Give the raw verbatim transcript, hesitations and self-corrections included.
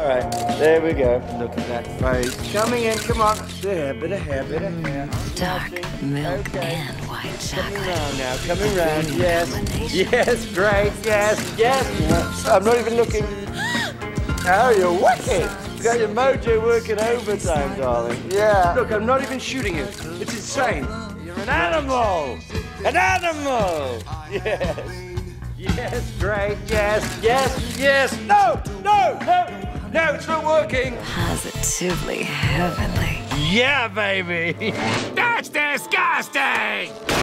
All right, there we go. Look at that face. Coming in, come on. There, bit of hair, bit of hair. Dark milk Okay. and white Coming chocolate. round now, coming round. Dream Yes, combination. yes, great, yes, yes. I'm not even looking. Oh, you're wicked. You got your mojo working overtime, darling. Yeah. Look, I'm not even shooting you. It's insane. You're an animal. An animal. Yes. Yes, great. Yes, yes, yes. No, no, no. No, it's not working. Positively heavenly. Yeah, baby. That's disgusting!